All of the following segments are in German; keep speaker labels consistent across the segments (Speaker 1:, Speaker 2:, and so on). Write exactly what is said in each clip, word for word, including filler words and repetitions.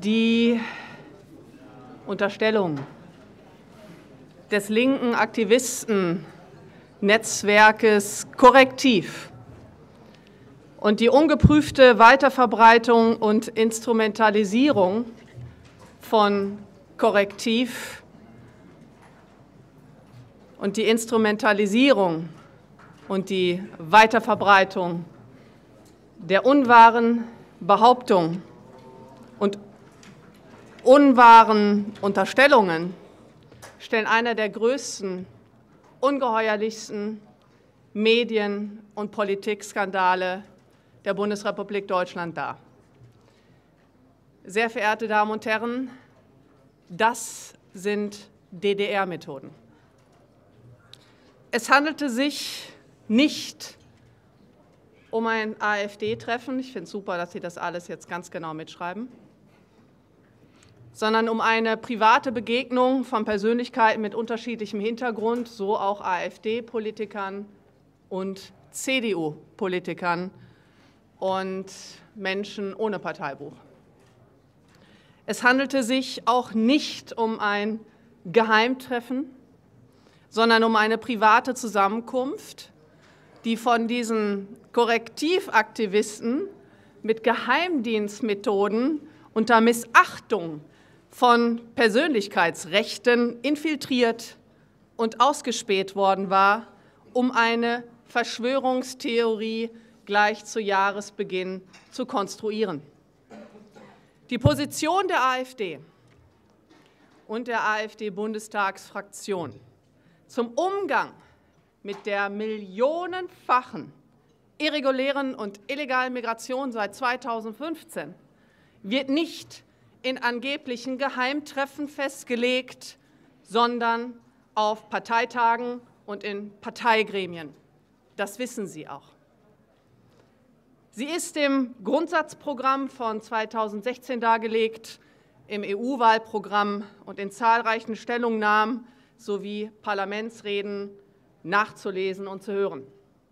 Speaker 1: Die Unterstellung des linken Aktivistennetzwerkes Korrektiv und die ungeprüfte Weiterverbreitung und Instrumentalisierung von Korrektiv und die Instrumentalisierung und die Weiterverbreitung der unwahren Behauptungen und unwahren Unterstellungen stellen einer der größten, ungeheuerlichsten Medien- und Politikskandale der Bundesrepublik Deutschland dar. Sehr verehrte Damen und Herren, das sind D D R-Methoden. Es handelte sich nicht um ein AfD-Treffen, ich finde es super, dass Sie das alles jetzt ganz genau mitschreiben, sondern um eine private Begegnung von Persönlichkeiten mit unterschiedlichem Hintergrund, so auch AfD-Politikern und C D U-Politikern und Menschen ohne Parteibuch. Es handelte sich auch nicht um ein Geheimtreffen, sondern um eine private Zusammenkunft, die von diesen Korrektivaktivisten mit Geheimdienstmethoden unter Missachtung von Persönlichkeitsrechten infiltriert und ausgespäht worden war, um eine Verschwörungstheorie gleich zu Jahresbeginn zu konstruieren. Die Position der AfD und der AfD-Bundestagsfraktion zum Umgang mit der millionenfachen irregulären und illegalen Migration seit zweitausendfünfzehn wird nicht in angeblichen Geheimtreffen festgelegt, sondern auf Parteitagen und in Parteigremien. Das wissen Sie auch. Sie ist im Grundsatzprogramm von zweitausendsechzehn dargelegt, im E U-Wahlprogramm und in zahlreichen Stellungnahmen sowie Parlamentsreden nachzulesen und zu hören.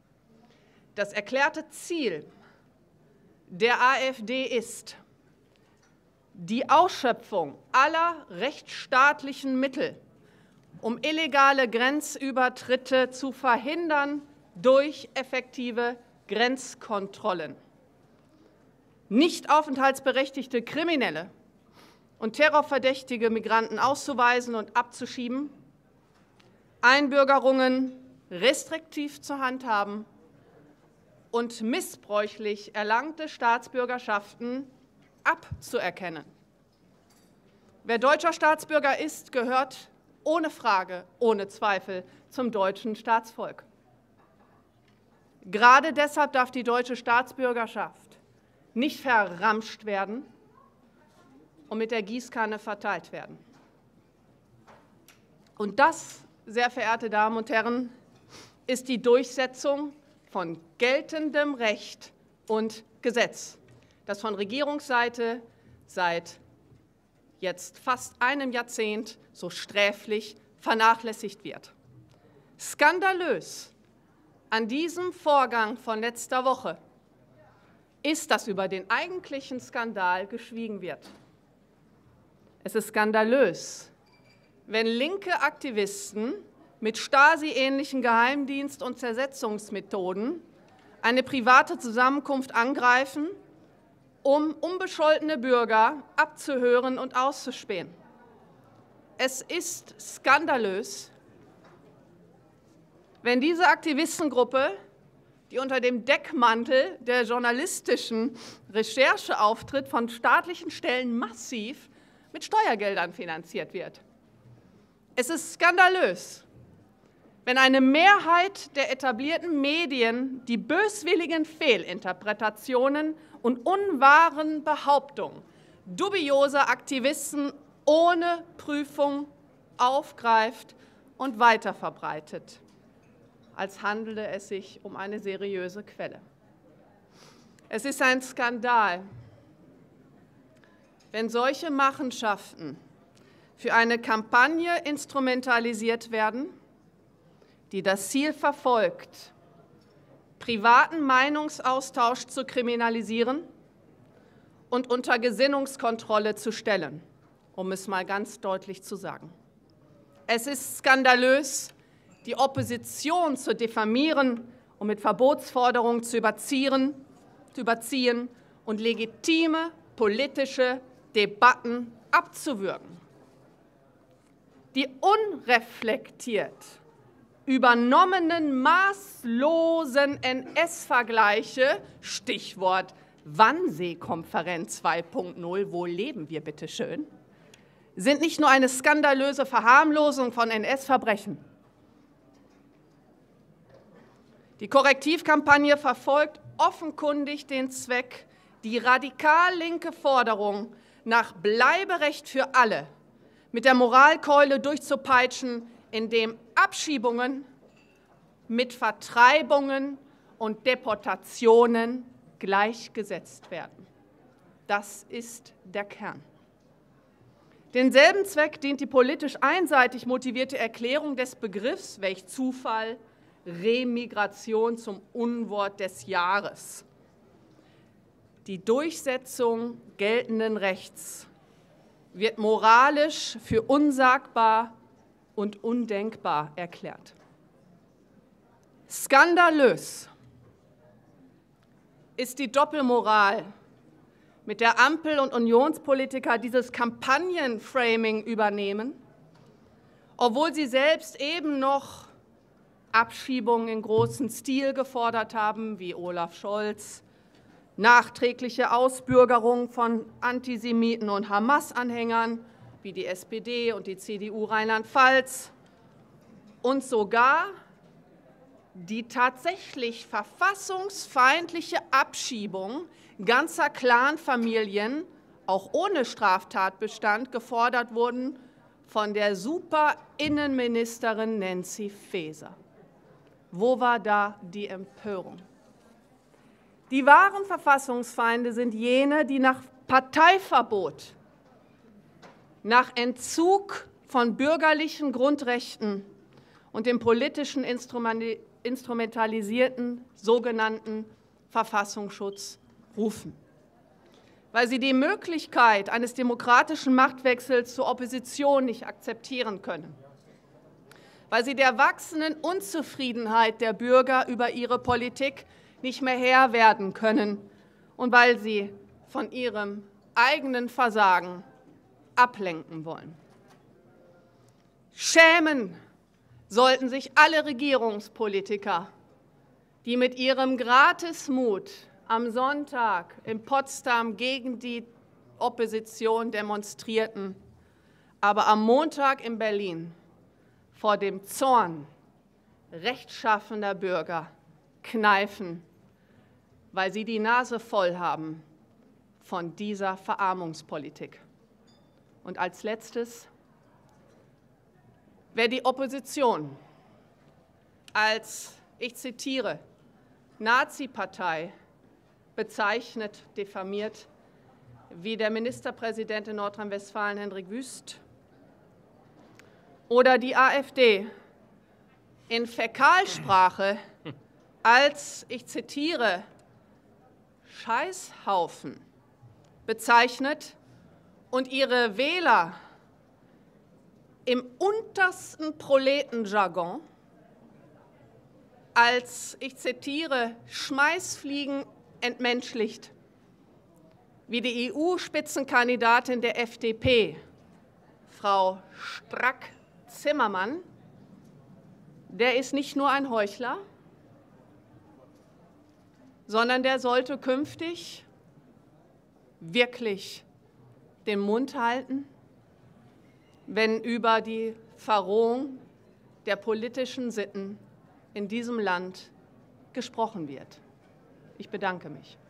Speaker 1: Das erklärte Ziel der AfD ist, die Ausschöpfung aller rechtsstaatlichen Mittel, um illegale Grenzübertritte zu verhindern durch effektive Grenzkontrollen, nicht aufenthaltsberechtigte Kriminelle und terrorverdächtige Migranten auszuweisen und abzuschieben, Einbürgerungen restriktiv zu handhaben und missbräuchlich erlangte Staatsbürgerschaften abzuerkennen. Wer deutscher Staatsbürger ist, gehört ohne Frage, ohne Zweifel zum deutschen Staatsvolk. Gerade deshalb darf die deutsche Staatsbürgerschaft nicht verramscht werden und mit der Gießkanne verteilt werden. Und das, sehr verehrte Damen und Herren, ist die Durchsetzung von geltendem Recht und Gesetz, das von Regierungsseite seit jetzt fast einem Jahrzehnt so sträflich vernachlässigt wird. Skandalös an diesem Vorgang von letzter Woche ist, dass über den eigentlichen Skandal geschwiegen wird. Es ist skandalös, wenn linke Aktivisten mit Stasi-ähnlichen Geheimdienst- und Zersetzungsmethoden eine private Zusammenkunft angreifen, um unbescholtene Bürger abzuhören und auszuspähen. Es ist skandalös, wenn diese Aktivistengruppe, die unter dem Deckmantel der journalistischen Recherche auftritt, von staatlichen Stellen massiv mit Steuergeldern finanziert wird. Es ist skandalös, wenn eine Mehrheit der etablierten Medien die böswilligen Fehlinterpretationen und unwahren Behauptungen dubioser Aktivisten ohne Prüfung aufgreift und weiterverbreitet, als handele es sich um eine seriöse Quelle. Es ist ein Skandal, wenn solche Machenschaften für eine Kampagne instrumentalisiert werden, die das Ziel verfolgt, privaten Meinungsaustausch zu kriminalisieren und unter Gesinnungskontrolle zu stellen, um es mal ganz deutlich zu sagen. Es ist skandalös, die Opposition zu diffamieren und mit Verbotsforderungen zu überziehen, zu überziehen und legitime politische Debatten abzuwürgen. Die unreflektiert übernommenen maßlosen N S-Vergleiche, Stichwort Wannsee-Konferenz zwei Punkt null, wo leben wir bitte schön, sind nicht nur eine skandalöse Verharmlosung von N S-Verbrechen. Die Korrektivkampagne verfolgt offenkundig den Zweck, die radikal linke Forderung nach Bleiberecht für alle mit der Moralkeule durchzupeitschen, indem Abschiebungen mit Vertreibungen und Deportationen gleichgesetzt werden. Das ist der Kern. Denselben Zweck dient die politisch einseitig motivierte Erklärung des Begriffs, welch Zufall, Remigration zum Unwort des Jahres. Die Durchsetzung geltenden Rechts wird moralisch für unsagbar und undenkbar erklärt. Skandalös ist die Doppelmoral, mit der Ampel- und Unionspolitiker dieses Kampagnenframing übernehmen, obwohl sie selbst eben noch Abschiebungen in großem Stil gefordert haben, wie Olaf Scholz, nachträgliche Ausbürgerung von Antisemiten und Hamas-Anhängern, wie die S P D und die C D U Rheinland-Pfalz, und sogar die tatsächlich verfassungsfeindliche Abschiebung ganzer Clanfamilien, auch ohne Straftatbestand, gefordert wurden von der Super-Innenministerin Nancy Faeser. Wo war da die Empörung? Die wahren Verfassungsfeinde sind jene, die nach Parteiverbot, nach Entzug von bürgerlichen Grundrechten und dem politischen instrumentalisierten sogenannten Verfassungsschutz rufen. Weil sie die Möglichkeit eines demokratischen Machtwechsels zur Opposition nicht akzeptieren können. Weil sie der wachsenden Unzufriedenheit der Bürger über ihre Politik nicht mehr Herr werden können und weil sie von ihrem eigenen Versagen ablenken wollen. Schämen sollten sich alle Regierungspolitiker, die mit ihrem Gratismut am Sonntag in Potsdam gegen die Opposition demonstrierten, aber am Montag in Berlin vor dem Zorn rechtschaffender Bürger kneifen, weil sie die Nase voll haben von dieser Verarmungspolitik. Und als Letztes, wer die Opposition als, ich zitiere, Nazi-Partei bezeichnet, diffamiert, wie der Ministerpräsident in Nordrhein-Westfalen, Hendrik Wüst, oder die AfD in Fäkalsprache als, ich zitiere, Scheißhaufen bezeichnet und ihre Wähler im untersten Proletenjargon als, ich zitiere, Schmeißfliegen entmenschlicht, wie die E U-Spitzenkandidatin der F D P, Frau Strack-Zimmermann, der ist nicht nur ein Heuchler, sondern der sollte künftig wirklich den Mund halten, wenn über die Verrohung der politischen Sitten in diesem Land gesprochen wird. Ich bedanke mich.